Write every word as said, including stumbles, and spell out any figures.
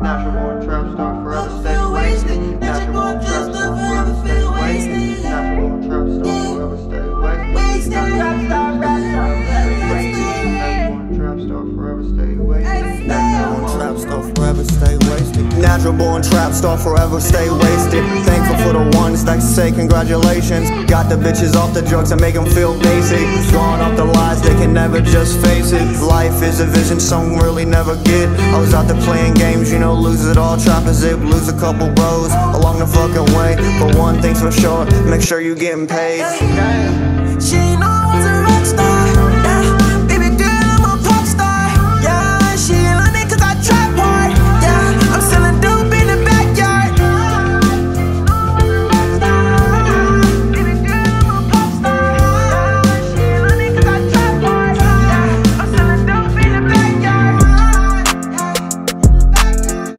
Natural born trap star, forever stay wasted. Natural born trap star, forever stay wasted. Natural born trap star, forever stay wasted. Natural born trap star, forever stay wasted. Natural born trap star, forever stay wasted. Natural born trap star, forever stay wasted. Thankful for the ones that say congratulations. Got the bitches off the drugs and make them feel basic. Gone off the lies, they can never just face it. Life is a vision some really never get. I was out there playing games, you know, lose it all. Try to zip, lose a couple rows along the fucking way. But one thing's for sure, make sure you getting paid.